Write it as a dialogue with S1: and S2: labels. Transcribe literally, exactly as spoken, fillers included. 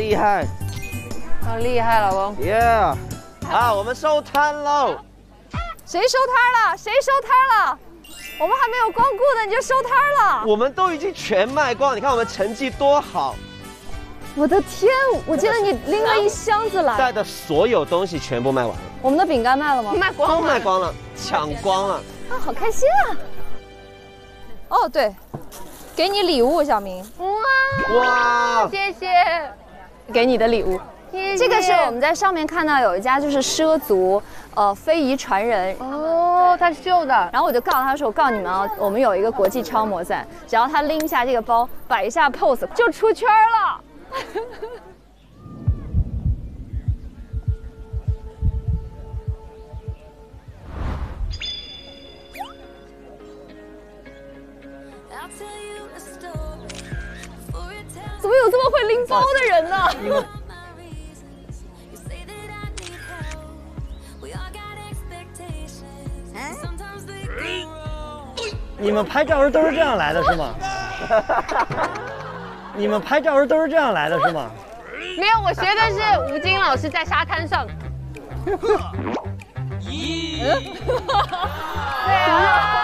S1: 厉害，
S2: 好厉害，老公。
S1: 耶！啊，我们收摊喽！
S2: 谁收摊了？谁收摊了？我们还没有光顾呢，你就收摊了？
S1: 我们都已经全卖光，你看我们成绩多好！
S2: 我的天，我记得你拎了一箱子来。
S1: 带的所有东西全部卖完了。
S2: 我们的饼干卖了吗？
S3: 卖光了，
S1: 都卖光了，抢光了。
S2: 啊，好开心啊！哦，对，给你礼物，小明。
S3: 哇
S1: 哇！
S3: 谢谢，
S2: 给你的礼物。
S3: 谢谢。
S2: 这个是我们在上面看到有一家就是畲族，呃，非遗传人。
S3: 哦，他绣的。
S2: 然后我就告诉他说：“我告诉你们啊，我们有一个国际超模赛，只要他拎下这个包，摆一下 pose 就出圈了。”怎么有这么会拎包的人呢？
S4: 你们你们拍照时都是这样来的是吗？你们拍照时都是这样来的是吗？
S3: 没有，我学的是吴京老师在沙滩上。
S4: 咦？
S3: 对啊。